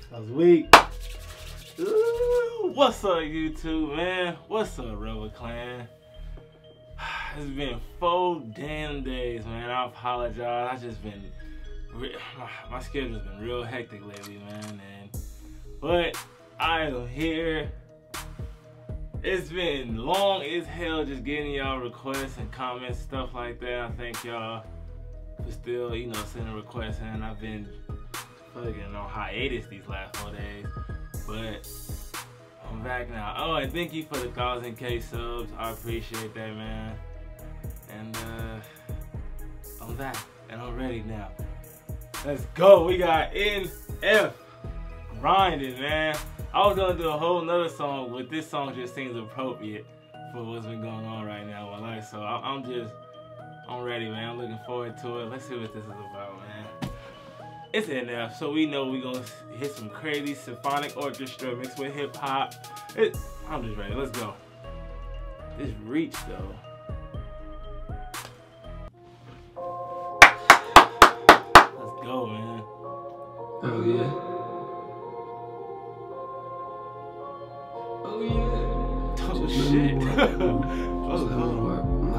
That was weak. Ooh, what's up, YouTube, man? What's up, Rebel Clan? It's been 4 damn days, man. I apologize. I just been my schedule's been real hectic lately, man. But I am here. It's been long as hell just getting y'all requests and comments, stuff like that. I thank y'all for still, sending requests, and I've been fucking on hiatus these last 4 days. But I'm back now. Oh, and thank you for the 1,000K subs. I appreciate that, man. And I'm back and I'm ready now. Let's go. We got NF grinding, man. I was gonna do a whole nother song, but this song just seems appropriate for what's been going on right now in my life. So I'm ready, man. I'm looking forward to it. Let's see what this is about, man. It's NF, so we know we're gonna hit some crazy symphonic orchestra mixed with hip hop. I'm just ready. Let's go. This reach though. Let's go, man. Oh yeah. Oh yeah. Oh shit. Oh god.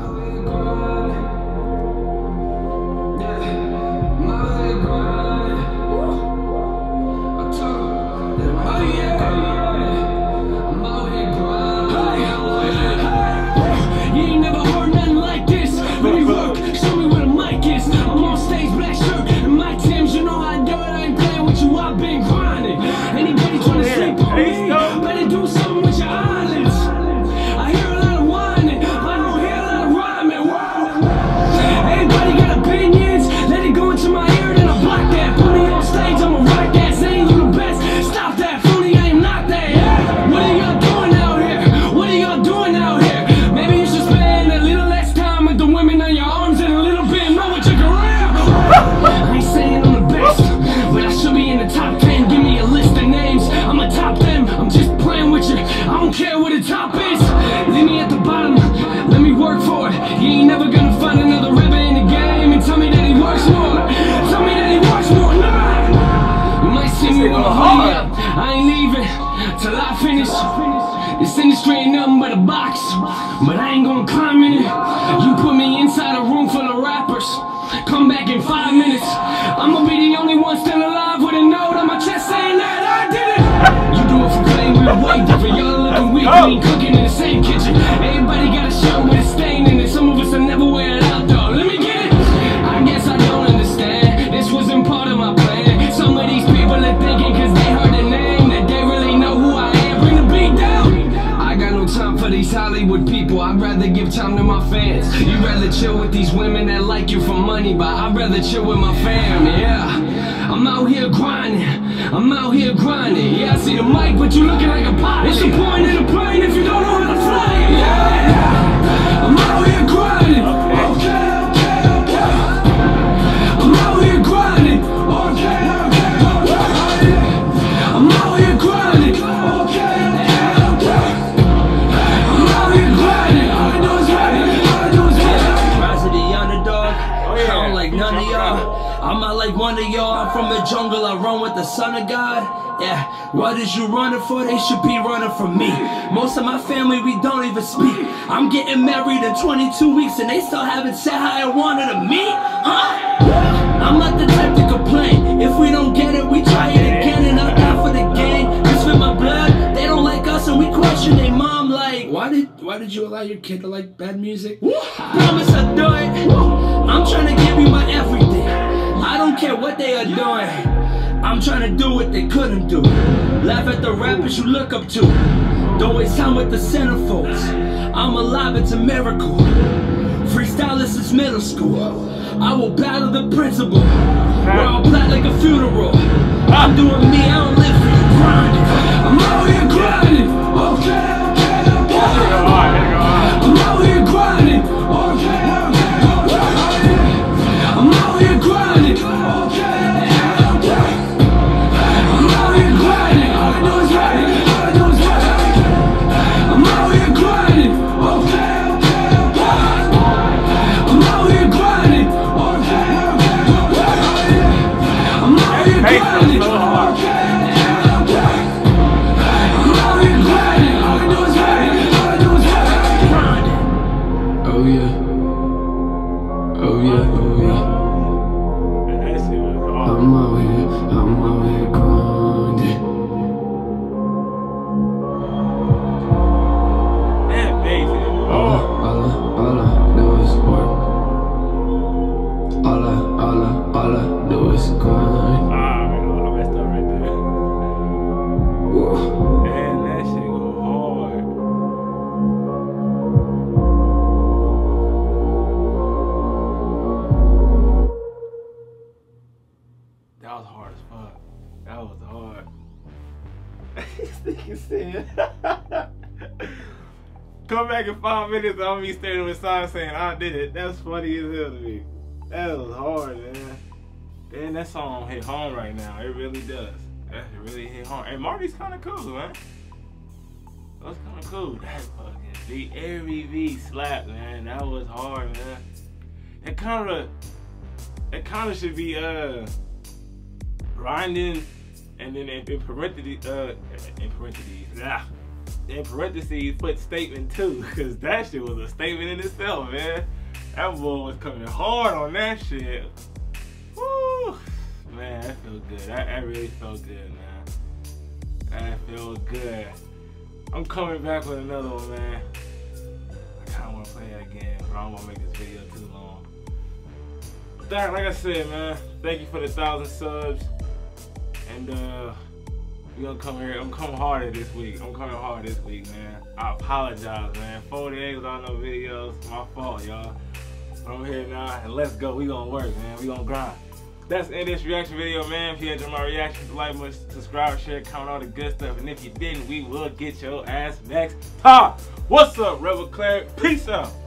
I ain't leaving till I finish. This industry ain't nothing but a box, but I ain't gonna climb in it. You put me inside a room full of rappers, come back in 5 minutes. I'ma be the only one still alive with a note on my chest saying that I did it. You do it for claim, we're way different. Y'all looking weak, we ain't cooking in the same kitchen. Everybody got a shirt with a stain in it. Some of us will never wear it out though. Let me get it. I guess I don't understand. This wasn't part of my plan. Some of these people are thinking cause they heard the name that they really know who I am. Bring the beat down. I got no time for these Hollywood people. I'd rather give time to my fans. You'd rather chill with these women that like you for money, but I'd rather chill with my fam, yeah. I'm out here grinding. I'm out here grinding. Yeah, I see the mic, but you looking like a pilot. What's the point of the plane if you don't know how to fly it? Yeah. I'm out here grinding. Okay. I'm out here grinding. Okay. I'm out here grinding. Okay. I'm out here grinding. All I do is grinding. All I do is grinding. Rise of the underdog. I don't like none of y'all. I'm not like one of y'all. I'm from the jungle. I run with the son of God. Yeah, what is you running for? They should be running from me. Most of my family, we don't even speak. I'm getting married in 22 weeks and they still haven't said how I wanted to meet. I'm not the type to complain. If we don't get it, we try it again. And I'm down for the game. It's with my blood. They don't like us and we question their mom like, why did you allow your kid to like bad music? I promise I'll do it. I'm trying to give you my everything. I don't care what they are doing. I'm trying to do what they couldn't do. Laugh at the rappers you look up to. Don't waste time with the centerfolds. I'm alive, it's a miracle. Freestyle since middle school. I will battle the principal. We're all black like a funeral. I'm doing me, I don't live for the grind. I'm out here grinding. Okay. I'm out here grinding. Okay. I'm out here grinding. Okay. Hey, so hard. nigga said. Come back in 5 minutes, I'm gonna be standing with signs saying I did it. That's funny as hell to me. That was hard, man. Damn, that song hit home right now. It really does. That really hit home. And Marty's kind of cool, man. That's kind of cool. That fucking beat, every beat slapped, man. That was hard, man. It kind of should be grinding, and then in parentheses, put statement 2, because that shit was a statement in itself, man. That boy was coming hard on that shit. Woo! Man, that felt good. That really felt good, man. That felt good. I'm coming back with another one, man. I kind of want to play that again, but I don't want to make this video too long. But that, like I said, man, thank you for the 1,000 subs. And we gonna come here. I'm coming harder this week. Man. I apologize, man. 4 days without no videos. My fault, y'all. But I'm here now, and let's go. We gonna work, man. We gonna grind. That's the end of this reaction video, man. If you enjoyed my reaction, like, much, subscribe, share, comment, all the good stuff. And if you didn't, we will get your ass next time. What's up, Rebel Clan? Peace out.